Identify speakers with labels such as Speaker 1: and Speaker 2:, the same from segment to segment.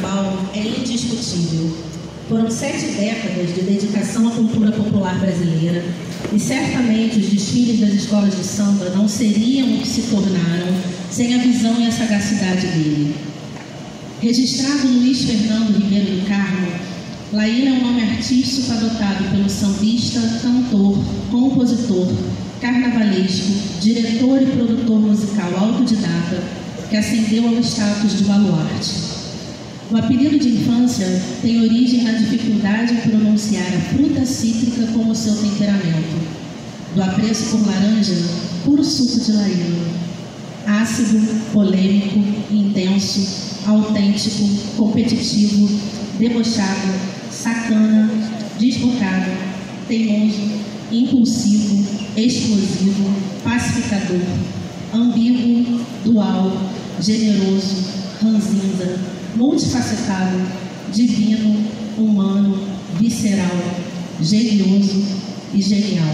Speaker 1: carnaval é indiscutível. Foram 7 décadas de dedicação à cultura popular brasileira e certamente os desfiles das escolas de samba não seriam o que se tornaram sem a visão e a sagacidade dele. Registrado Luiz Fernando Ribeiro do Carmo, Laína é um nome artístico adotado pelo sambista, cantor, compositor, carnavalesco, diretor e produtor musical autodidata que ascendeu ao status de baluarte. O apelido de infância tem origem na dificuldade em pronunciar a fruta cítrica como seu temperamento. Do apreço por laranja, puro suco de Laína. Ácido, polêmico, intenso, autêntico, competitivo, debochado, sacana, desbocado, teimoso, impulsivo, explosivo, pacificador, ambíguo, dual, generoso, ranzinza, multifacetado, divino, humano, visceral, genioso e genial.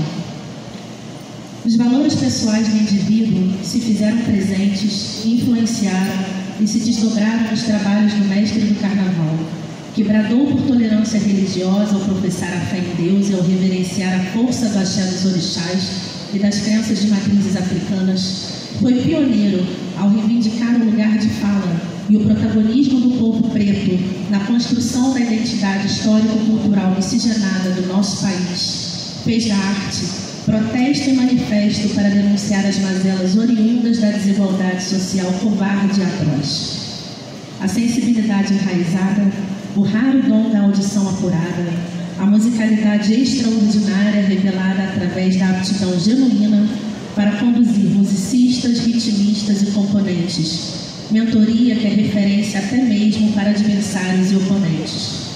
Speaker 1: Os valores pessoais do indivíduo se fizeram presentes, influenciaram e se desdobraram nos trabalhos do mestre do carnaval, que bradou por tolerância religiosa ao professar a fé em Deus e ao reverenciar a força do axé dos orixás e das crenças de matrizes africanas. Foi pioneiro ao reivindicar o lugar de fala e o protagonismo do povo preto na construção da identidade histórico-cultural miscigenada do nosso país. Fez da arte protesto e manifesto para denunciar as mazelas oriundas da desigualdade social covarde e atroz. A sensibilidade enraizada, o raro dom da audição apurada, a musicalidade extraordinária revelada através da aptidão genuína para conduzir musicistas, ritmistas e componentes, mentoria que é referência até mesmo para adversários e oponentes.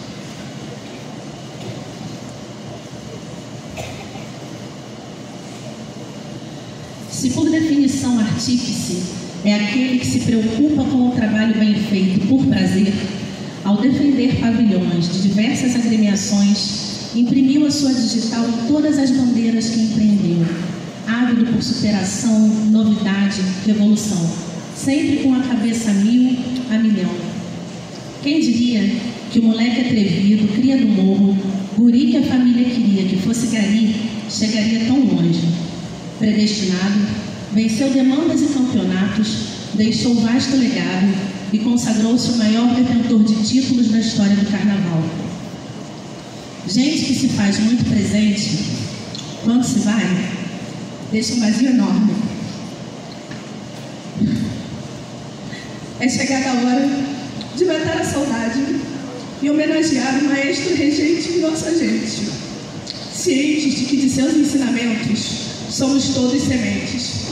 Speaker 1: Se por definição artífice é aquele que se preocupa com o trabalho bem feito por prazer, ao defender pavilhões de diversas agremiações, imprimiu a sua digital em todas as bandeiras que empreendeu, ávido por superação, novidade, revolução, sempre com a cabeça a mil, a milhão. Quem diria que o moleque atrevido, cria do morro, guri que a família queria que fosse gari, chegaria tão longe. Predestinado, venceu demandas e campeonatos, deixou vasto legado e consagrou-se o maior detentor de títulos da história do carnaval. Gente que se faz muito presente, quando se vai, deixa um vazio enorme. É chegada a hora de matar a saudade e homenagear o maestro regente de nossa gente, cientes de que de seus ensinamentos somos todos sementes.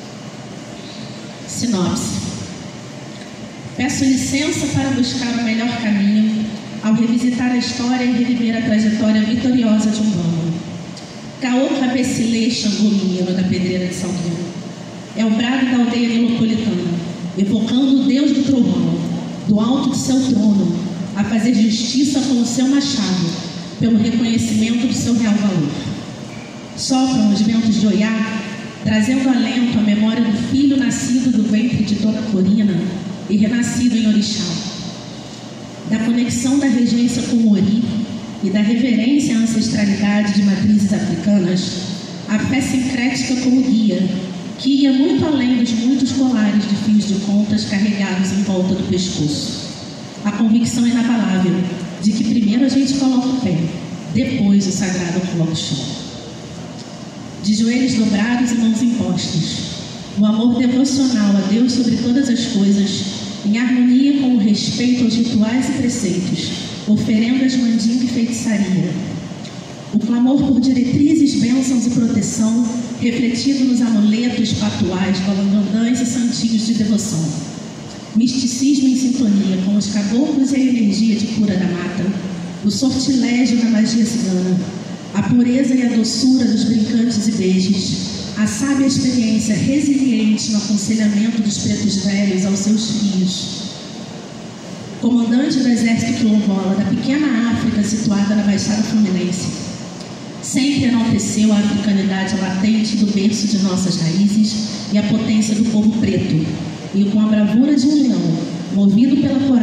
Speaker 1: Sinopse. Peço licença para buscar o melhor caminho ao revisitar a história e reviver a trajetória vitoriosa de um bando. Caô Cabecilê Xangô Menino da Pedreira de São Paulo. É o brado da aldeia nilopolitana, evocando o Deus do trovão, do alto de seu trono, a fazer justiça com o seu machado, pelo reconhecimento do seu real valor. Sopram os ventos de Oiá, trazendo alento à memória do filho nascido do ventre de Dona Corina e renascido em Orixá. Da conexão da regência com o Ori e da reverência à ancestralidade de matrizes africanas, a fé sincrética como guia, que ia muito além dos muitos colares de fios de contas carregados em volta do pescoço. A convicção inabalável de que primeiro a gente coloca o pé, depois o sagrado coloca o chão. De joelhos dobrados e mãos impostas, o amor devocional a Deus sobre todas as coisas, em harmonia com o respeito aos rituais e preceitos, oferendas, mandinga e feitiçaria. O clamor por diretrizes, bênçãos e proteção, refletido nos amuletos, patuais, balangandãs e santinhos de devoção. Misticismo em sintonia com os caboclos e a energia de cura da mata, o sortilégio da magia cigana, a pureza e a doçura dos brincantes e beijos, a sábia experiência resiliente no aconselhamento dos pretos velhos aos seus filhos. Comandante do exército quilombola da pequena África situada na Baixada Fluminense, sempre enalteceu a africanidade latente do berço de nossas raízes e a potência do povo preto, e com a bravura de um leão, movido pela coragem de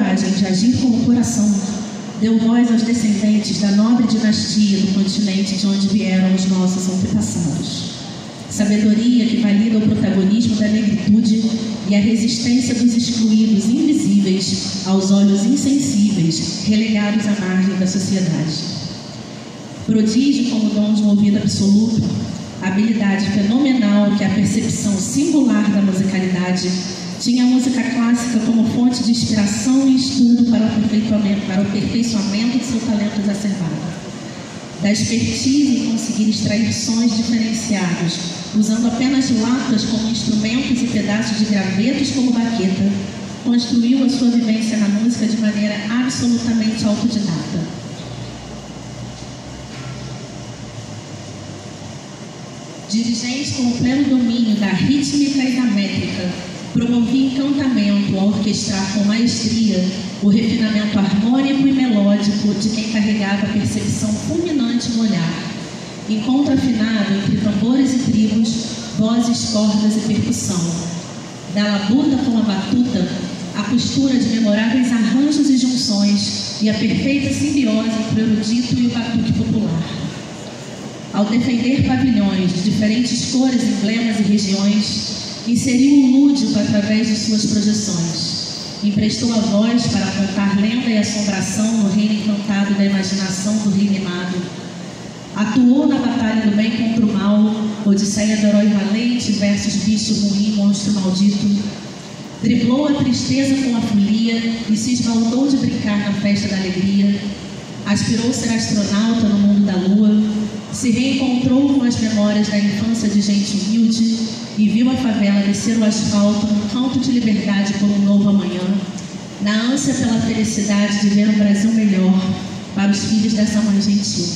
Speaker 1: de agir com o coração, deu voz aos descendentes da nobre dinastia do continente de onde vieram os nossos antepassados. Sabedoria que valida o protagonismo da negritude e a resistência dos excluídos invisíveis aos olhos insensíveis, relegados à margem da sociedade. Prodígio como dom de um ouvido absoluto, habilidade fenomenal que é a percepção singular da musicalidade, tinha a música clássica como fonte de inspiração e estudo para o aperfeiçoamento de seu talento exacerbado. Da expertise em conseguir extrair sons diferenciados, usando apenas latas como instrumentos e pedaços de gravetos como baqueta, construiu a sua vivência na música de maneira absolutamente autodidata. Dirigente com o pleno domínio da rítmica e da métrica, promovia encantamento ao orquestrar com maestria o refinamento harmônico e melódico de quem carregava a percepção fulminante no olhar, encontro afinado entre tambores e tribos, vozes, cordas e percussão. Da labuta com a batuta, a costura de memoráveis arranjos e junções e a perfeita simbiose entre o erudito e o batuque popular. Ao defender pavilhões de diferentes cores, emblemas e regiões, inseriu o lúdico através de suas projeções. Emprestou a voz para contar lenda e assombração no reino encantado da imaginação do rimado. Atuou na batalha do bem contra o mal, odisseia do herói valente versus bicho ruim, monstro maldito. Driblou a tristeza com a folia e se esbaldou de brincar na festa da alegria. Aspirou ser astronauta no mundo da lua, se reencontrou com as memórias da infância de gente humilde e viu a favela descer o asfalto num canto de liberdade por um novo amanhã, na ânsia pela felicidade de ver um Brasil melhor para os filhos dessa mãe gentil.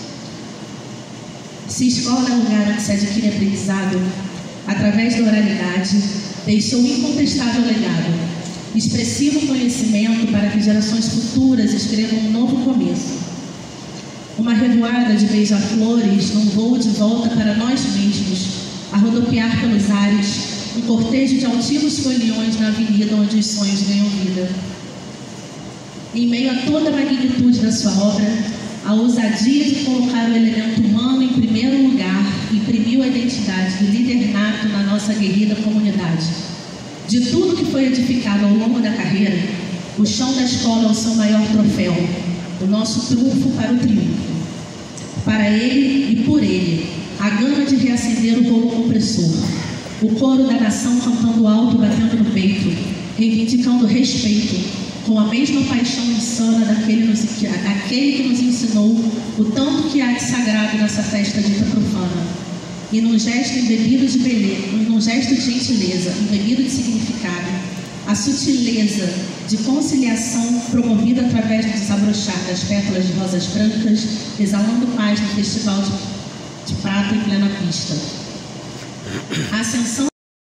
Speaker 1: Se escola é lugar onde se adquire aprendizado, através da oralidade, deixou incontestável legado, expressivo conhecimento para que gerações futuras escrevam um novo começo. Uma revoada de beija-flores num voo de volta para nós mesmos, a rodopiar pelos ares, um cortejo de altivos foliões na avenida onde os sonhos ganham vida. Em meio a toda a magnitude da sua obra, a ousadia de colocar o elemento humano em primeiro lugar imprimiu a identidade do líder nato na nossa aguerrida comunidade. De tudo que foi edificado ao longo da carreira, o chão da escola é o seu maior troféu, o nosso trunfo para o triunfo. Para ele e por ele, a gana de reacender o rolo compressor, o coro da nação cantando alto, batendo no peito, reivindicando respeito, com a mesma paixão insana daquele que nos ensinou o tanto que há de sagrado nessa festa dita profana. E num gesto embebido de beleza, num gesto de gentileza, embebido de significado, a sutileza de conciliação promovida através do desabrochar das pétalas de rosas brancas, exalando paz no festival de prata em plena pista. A ascensão